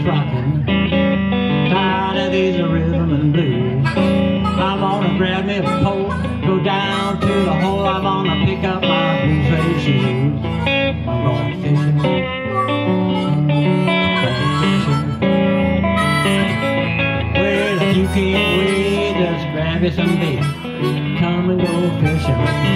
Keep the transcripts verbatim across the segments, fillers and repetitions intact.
boat's rocking, tired of these rhythm and blues. I wanna grab me a pole, go down to the hole. I wanna pick up my blue suede shoes. I'm going fishing, going fishing. Well, if you can't wait, just grab you some bait. Come and go fishing with me.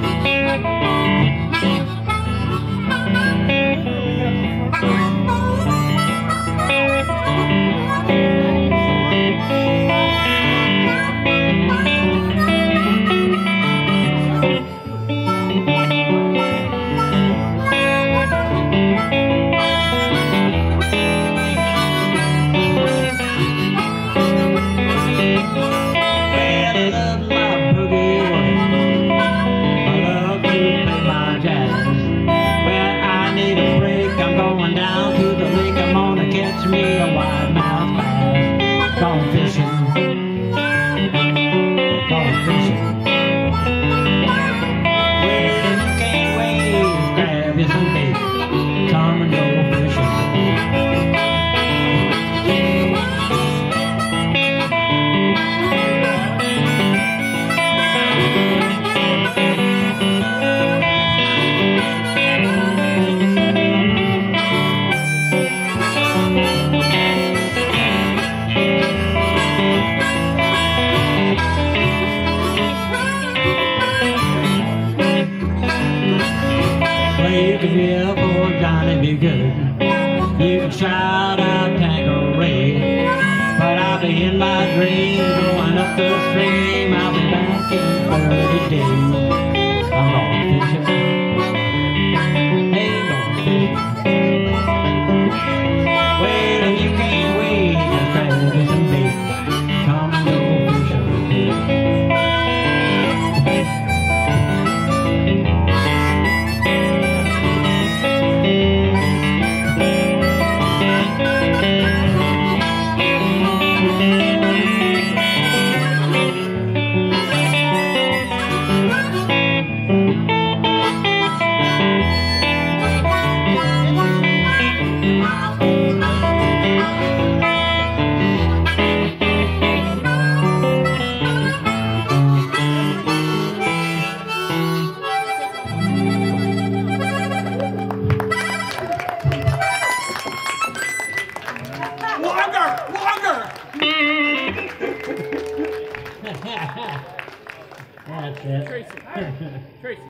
Me a wide mouth bass, gone fishing, gone fishing. Well, if you can't wait, grab you some bait, come and go fishing. You can yell for Johnny be good, you can shout out Tanqueray, but I'll be in my dreams going up the stream. I'll be back in thirty days. I'm going fishing, hey, going fishing. Well, if you can't wait, just grab me some bait, come and go fishing with me. Longer! Longer! That's it. Tracy. Tracy.